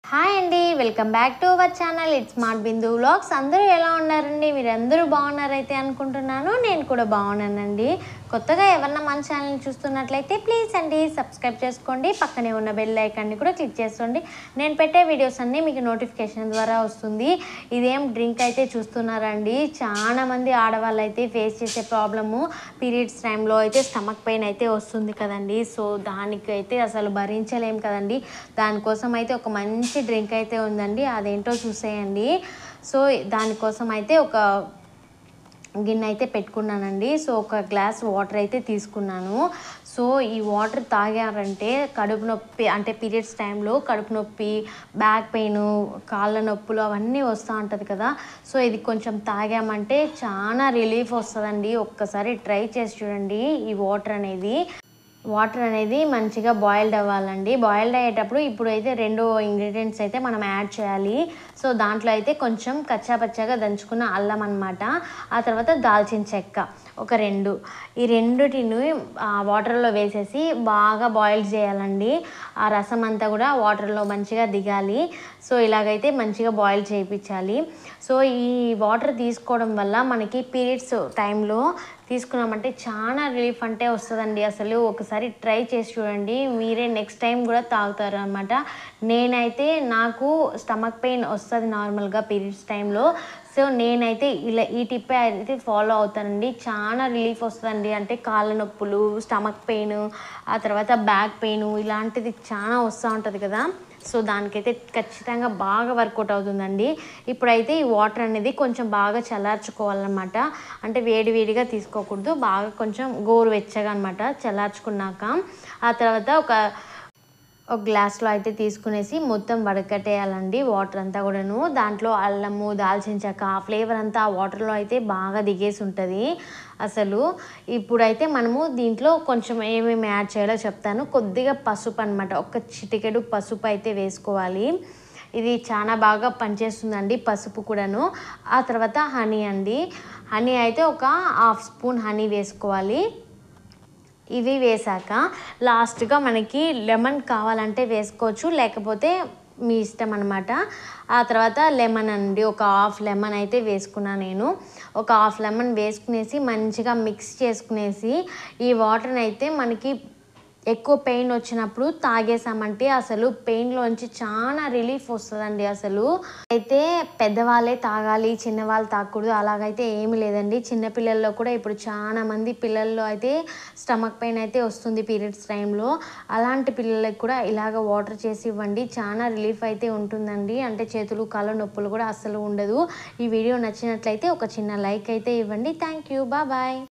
Hi అండి, welcome back to our channel. It's smart Bindu vlogs. అందరూ ఎలా ఉన్నారండి? మీరందరూ బాగున్నారైతే అనుకుంటున్నాను. నేను కూడా బాగున్నానండి. కొత్తగా ఎవరన్నా మన ఛానల్ని చూస్తున్నట్లయితే ప్లీజ్ అండి సబ్స్క్రైబ్ చేసుకోండి. పక్కనే ఉన్న బెల్ ఐకాన్ని కూడా క్లిక్ చేసుకోండి. నేను పెట్టే వీడియోస్ అన్నీ మీకు నోటిఫికేషన్ ద్వారా వస్తుంది. ఇదేం డ్రింక్ అయితే చూస్తున్నారండి. చాలామంది ఆడవాళ్ళు అయితే ఫేస్ చేసే ప్రాబ్లము పీరియడ్స్ టైంలో అయితే స్టమక్ పెయిన్ అయితే వస్తుంది కదండి. సో దానికైతే అసలు భరించలేం కదండి. దానికోసం అయితే ఒక మంచి డ్రింక్ అయితే ఉందండి. అదేంటో చూసేయండి. సో దానికోసం అయితే ఒక గిన్నె అయితే పెట్టుకున్నానండి. సో ఒక గ్లాస్ వాటర్ అయితే తీసుకున్నాను. సో ఈ వాటర్ తాగారంటే కడుపు నొప్పి, అంటే పీరియడ్స్ టైంలో కడుపు నొప్పి, బ్యాక్ పెయిన్, కాళ్ళ నొప్పులు అవన్నీ వస్తూ ఉంటుంది కదా. సో ఇది కొంచెం తాగామంటే చాలా రిలీఫ్ వస్తుందండి. ఒక్కసారి ట్రై చేసి చూడండి. ఈ వాటర్ అనేది మంచిగా బాయిల్డ్ అవ్వాలండి. బాయిల్డ్ అయ్యేటప్పుడు ఇప్పుడైతే 2 ఇంగ్రీడియంట్స్ అయితే మనం యాడ్ చేయాలి. సో దాంట్లో అయితే కొంచెం కచ్చాపచ్చాగా దంచుకున్న అల్లం అన్నమాట. ఆ తర్వాత దాల్చిన చెక్క ఒక 2, ఈ రెండుటిని వాటర్లో వేసేసి బాగా బాయిల్ చేయాలండి. ఆ రసం అంతా కూడా వాటర్లో మంచిగా దిగాలి. సో ఇలాగైతే మంచిగా బాయిల్ చేయించాలి. సో ఈ వాటర్ తీసుకోవడం వల్ల మనకి పీరియడ్స్ టైంలో తీసుకున్నామంటే చాలా రిలీఫ్ అంటే వస్తుందండి. అసలు ఒకసారి ట్రై చేసి చూడండి. మీరే నెక్స్ట్ టైం కూడా తాగుతారు అనమాట. నేనైతే నాకు స్టమక్ పెయిన్ వస్తుంది నార్మల్గా పీరియడ్స్ టైంలో. సో నేనైతే ఈ టిప్ అయితే ఫాలో అవుతానండి. చాలా రిలీఫ్ వస్తుందండి. అంటే కాళ్ళ నొప్పులు, స్టమక్ పెయిన్, ఆ తర్వాత బ్యాక్ పెయిన్ ఇలాంటిది చాలా వస్తూ ఉంటుంది కదా. సో దానికైతే ఖచ్చితంగా బాగా వర్కౌట్ అవుతుందండి. ఇప్పుడైతే ఈ వాటర్ అనేది కొంచెం బాగా చల్లార్చుకోవాలన్నమాట. అంటే వేడివేడిగా తీసుకోకూడదు, బాగా కొంచెం గోరువెచ్చగా అనమాట చల్లార్చుకున్నాక. ఆ తర్వాత ఒక గ్లాస్లో అయితే తీసుకునేసి మొత్తం వడకట్టేయాలండి వాటర్ అంతా కూడాను. దాంట్లో అల్లము, దాల్చిన చెక్క, ఆ ఫ్లేవర్ అంతా ఆ వాటర్లో అయితే బాగా దిగేసి ఉంటుంది అసలు. ఇప్పుడైతే మనము దీంట్లో కొంచెం ఏమేమి యాడ్ చేయాలో చెప్తాను. కొద్దిగా పసుపు అనమాట, ఒక చిటికెడు పసుపు అయితే వేసుకోవాలి. ఇది చాలా బాగా పనిచేస్తుందండి పసుపు కూడాను. ఆ తర్వాత హనీ అండి. హనీ అయితే ఒక 1/2 స్పూన్ హనీ వేసుకోవాలి. ఇవి వేసాక లాస్ట్గా మనకి లెమన్ కావాలంటే వేసుకోవచ్చు, లేకపోతే మీ ఇష్టం అనమాట. ఆ తర్వాత లెమన్ అండి, ఒక 1/2 లెమన్ అయితే వేసుకున్నాను నేను. ఒక 1/2 లెమన్ వేసుకునేసి మంచిగా మిక్స్ చేసుకునేసి ఈ వాటర్ని అయితే మనకి ఎక్కువ పెయిన్ వచ్చినప్పుడు తాగేసామంటే అసలు పెయిన్లోంచి చాలా రిలీఫ్ వస్తుందండి. అసలు అయితే పెద్దవాళ్ళే తాగాలి, చిన్నవాళ్ళు తాగకూడదు అలాగైతే ఏమీ లేదండి. చిన్నపిల్లల్లో కూడా ఇప్పుడు చాలా మంది పిల్లల్లో అయితే స్టమక్ పెయిన్ అయితే వస్తుంది పీరియడ్స్ టైంలో. అలాంటి పిల్లలకి కూడా ఇలాగ వాటర్ చేసి ఇవ్వండి, చాలా రిలీఫ్ అయితే ఉంటుందండి. అంటే చేతులు కాళ్ళ నొప్పులు కూడా అస్సలు ఉండదు. ఈ వీడియో నచ్చినట్లయితే ఒక చిన్న లైక్ అయితే ఇవ్వండి. Thank you, bye.